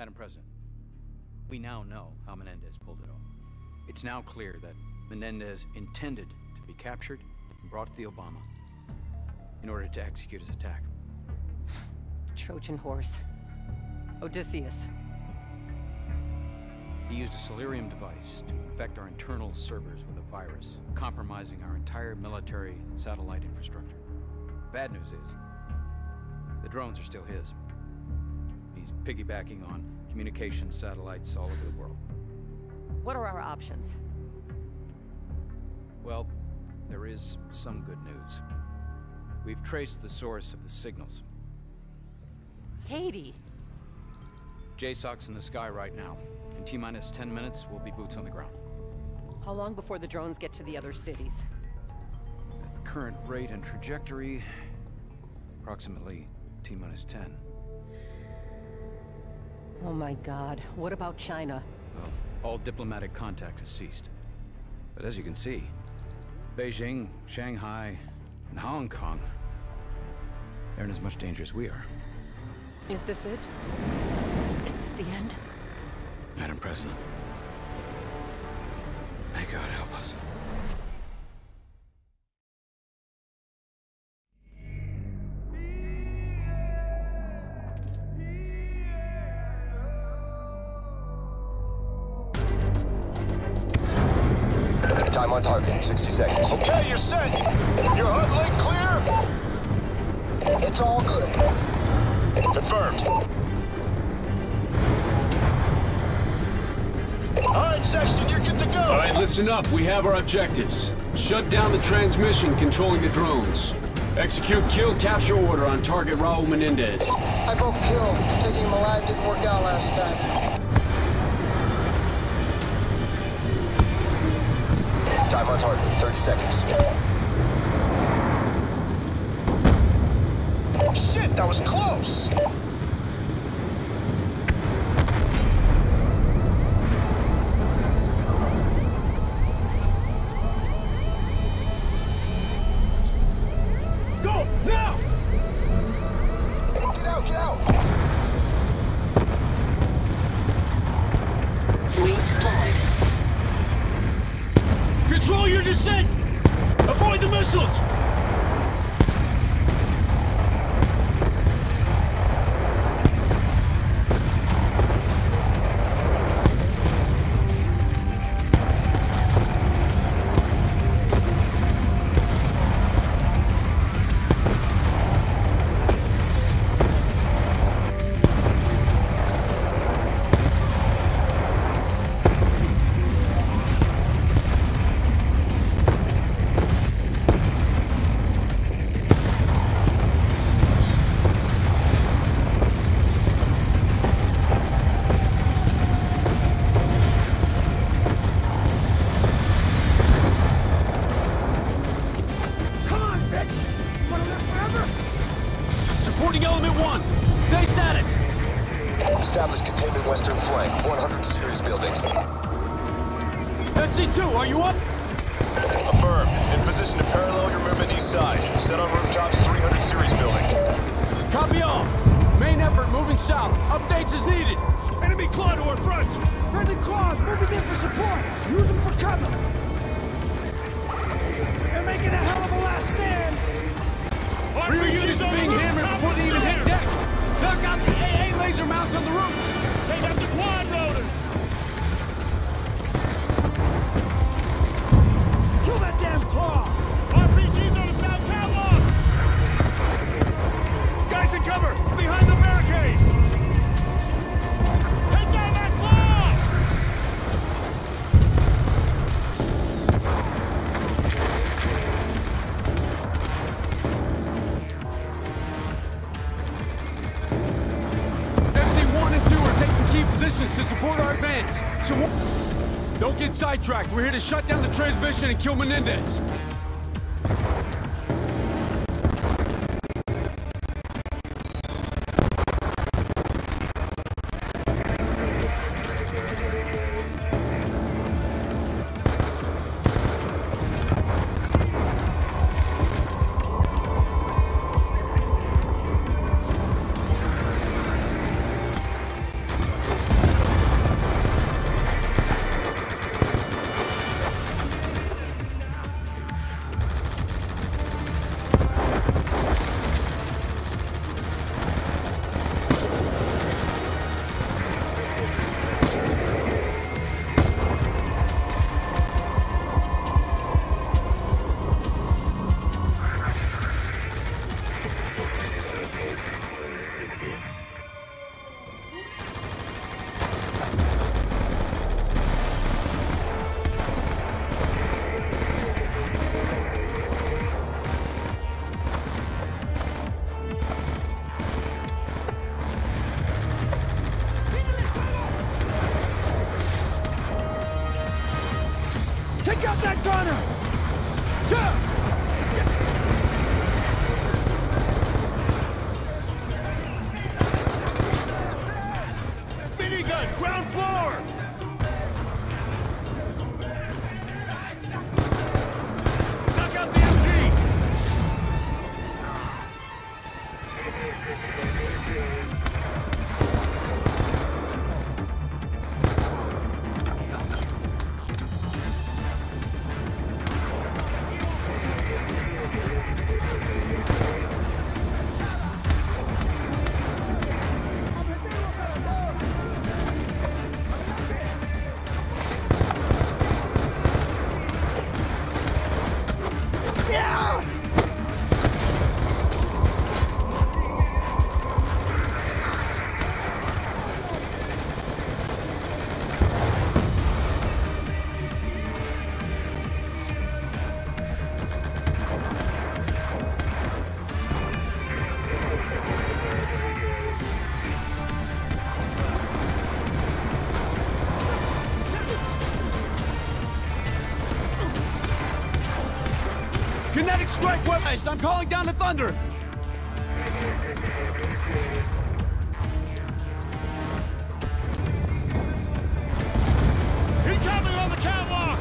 Madam President, we now know how Menendez pulled it off. It's now clear that Menendez intended to be captured and brought to the Obama in order to execute his attack. Trojan horse. Odysseus. He used a Solarium device to infect our internal servers with a virus, compromising our entire military satellite infrastructure. Bad news is, the drones are still his. He's piggybacking on communications satellites all over the world. What are our options? Well, there is some good news. We've traced the source of the signals. Haiti! JSOC's in the sky right now. In T-minus 10 minutes, we'll be boots on the ground. How long before the drones get to the other cities? At the current rate and trajectory, approximately T-minus 10. Oh my God, what about China? Well, all diplomatic contact has ceased. But as you can see, Beijing, Shanghai, and Hong Kong, they're in as much danger as we are. Is this it? Is this the end? Madam President, may God help us. Time on target, 60 seconds. Okay, you're set. Your HUD link clear? It's all good. Confirmed. All right, section, you're good to go. All right, listen up. We have our objectives. Shut down the transmission controlling the drones. Execute kill capture order on target Raul Menendez. I broke kill. Taking him alive didn't work out last time. Time on target, 30 seconds. Shit, that was close. Go, now! Get out, get out! Control your descent! Avoid the missiles! Reporting element 1. Stay status. Establish containment western flank, 100 series buildings. SC2, are you up? Affirmed. In position to parallel your movement east side. Set on rooftops, 300 series building. Copy all. Main effort moving south. Updates as needed. Enemy claw to our front. Friendly claws moving in for support. Use them for cover. They're making a hell of a last stand. Rear units are being hammered before they even hit deck. Knock out the AA laser mounts on the roofs. Take out the quad rotors. Kill that damn claw. RPGs on the south catwalk. Guys in cover, behind the barricade. Take down that claw. SC1 and 2 are taking key positions to support our advance. So don't get sidetracked. We're here to shut down the transmission and kill Menendez. Kinetic strike weapons! I'm calling down the thunder! Incoming on the catwalk!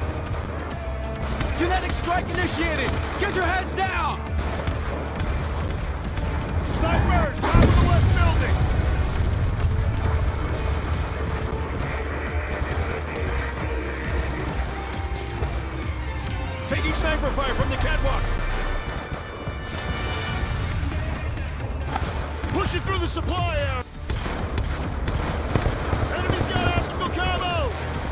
Kinetic strike initiated! Get your heads down! Snipers! Top of the west building! Taking sniper fire from the catwalk! Pushing through the supply area! Enemy's got optical camo!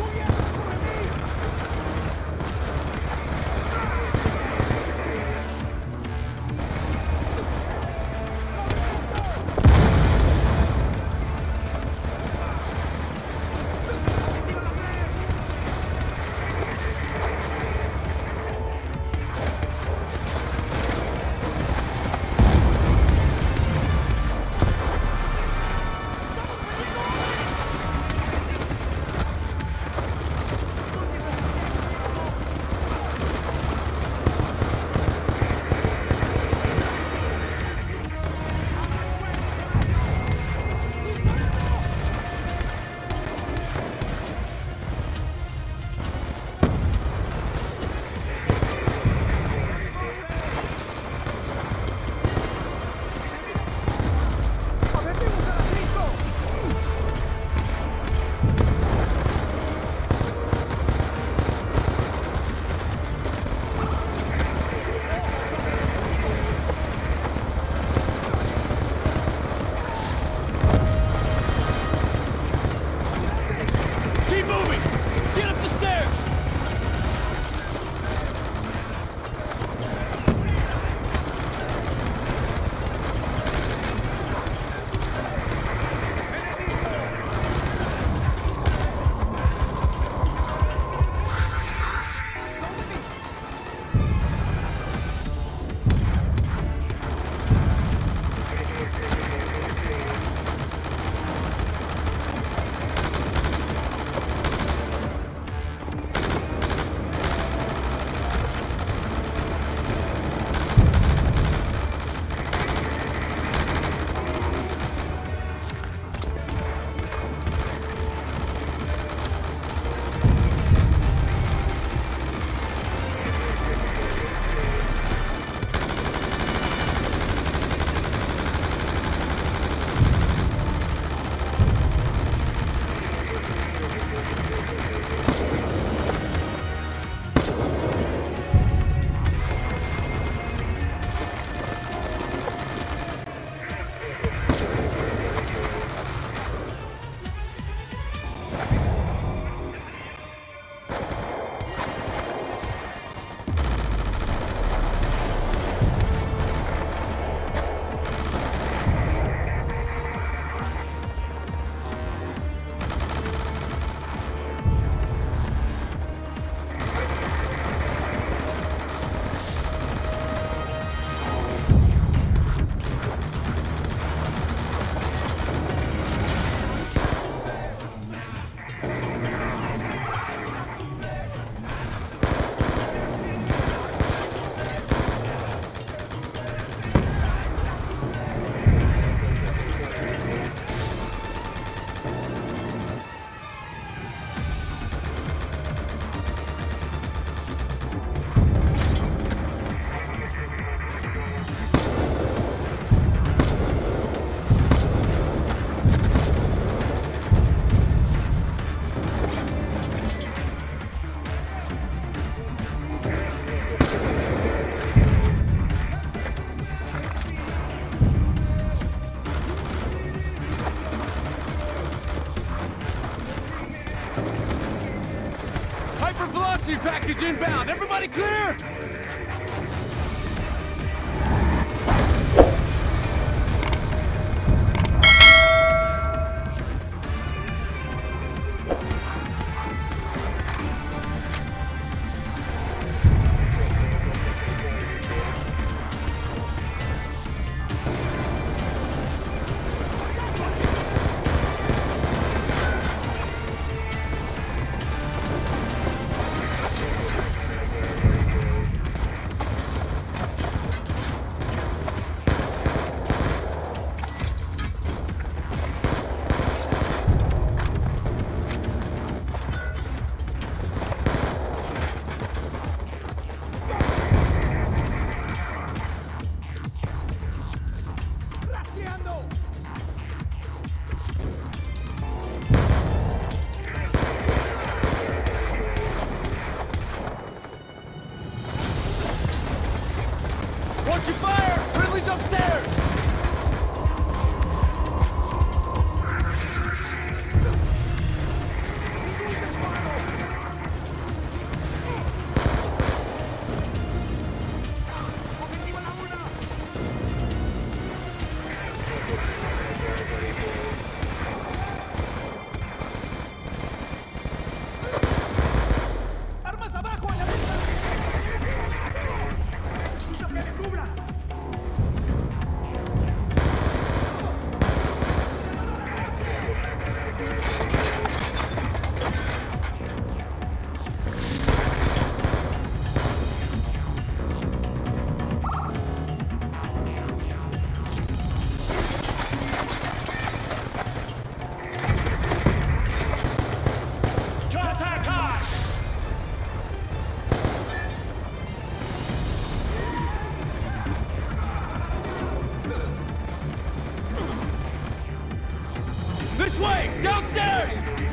Velocity package inbound! Everybody clear? Watch your fire! Ridley's upstairs! This way! Downstairs!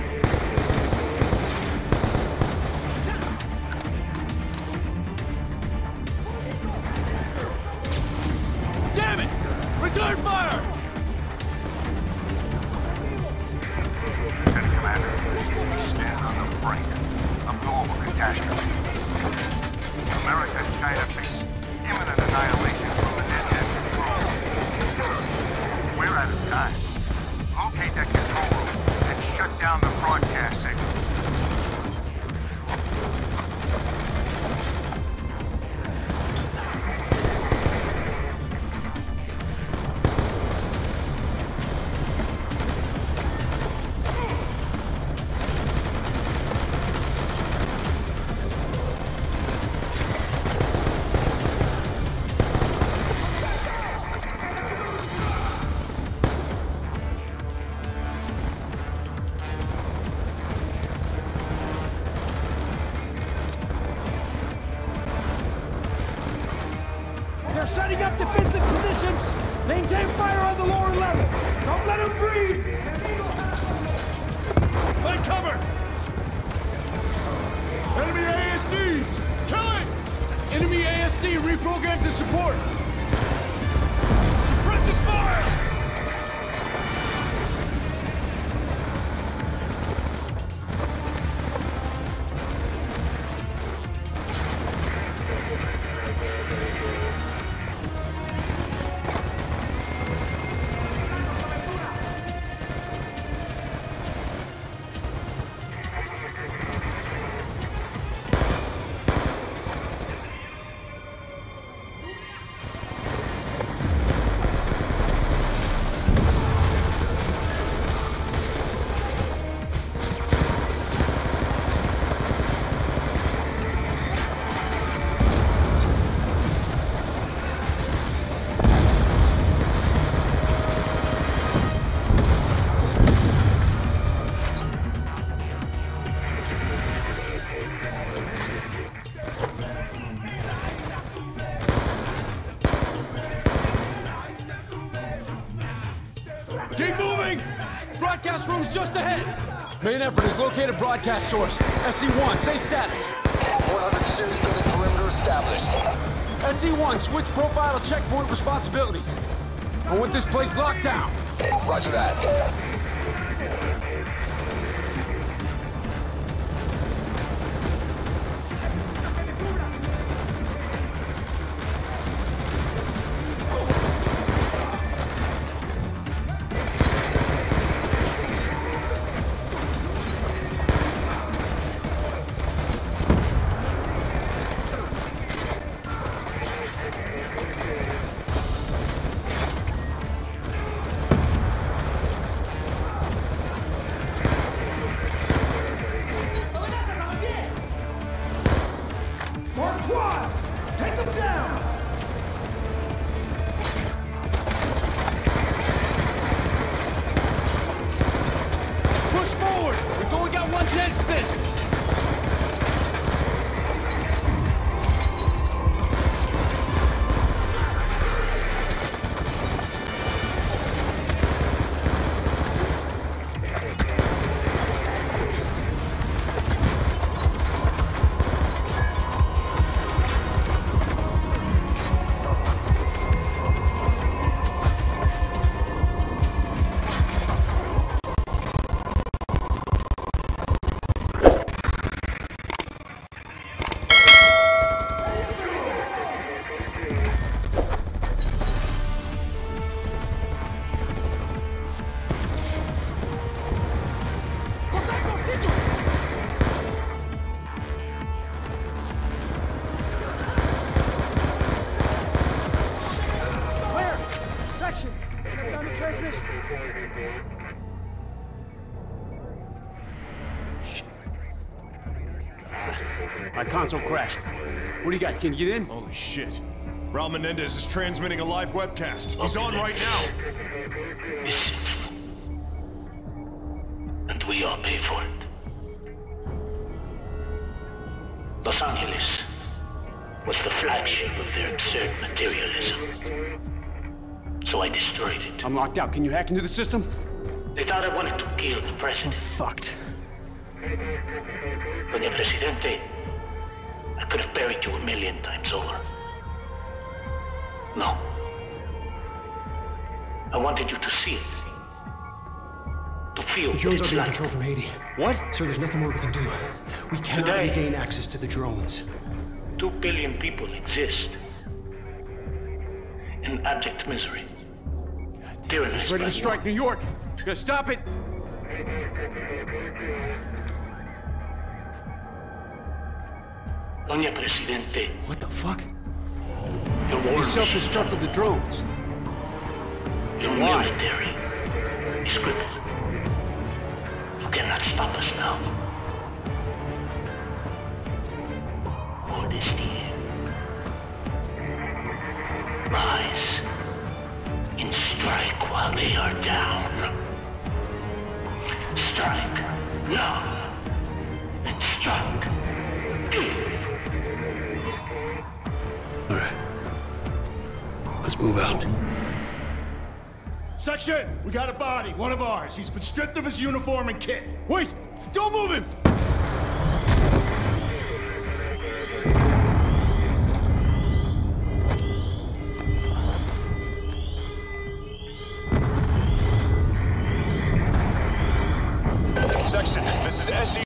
Damn it! Return fire! Commander, we stand on the brink of global catastrophe. America and China face imminent annihilation from Menendez control. We're out of time. Locate that control room and shut down the broadcast signal. They're setting up defensive positions! Maintain fire on the lower level! Don't let them breathe! Take cover! Enemy ASDs! Kill it! Enemy ASD reprogrammed to support! Suppressive fire! Keep moving! Broadcast room's just ahead! Main effort is locate a broadcast source. SC-1, say status. 100 series building perimeter established. SC-1, switch profile to checkpoint responsibilities. I want this place locked down. Roger that. transmission. My console crashed. What do you got? Can you get in? Holy shit. Raul Menendez is transmitting a live webcast. He's on right now. Listen. And we all pay for it. Los Angeles was the flagship of their absurd materialism. So I destroyed it. I'm locked out. Can you hack into the system? They thought I wanted to kill the president. Fucked. Doña Presidente, I could have buried you 1,000,000 times over. No. I wanted you to see it. To feel The drones what are it's being like. controlled from Haiti. What? Sir, there's nothing more we can do. We cannot Today- regain access to the drones. 2 billion people exist in abject misery. Tyrannized It's ready by to strike war. New York. You gotta stop it. Doña Presidente, What the fuck? your war He self-destructed the drones. your Why? military is crippled. You cannot stop us now. Modesty rise and strike while they are down. Strike now and strike deep. All right. Let's move out. Section, we got a body, one of ours. He's been stripped of his uniform and kit. Wait! Don't move him! Section, this is SE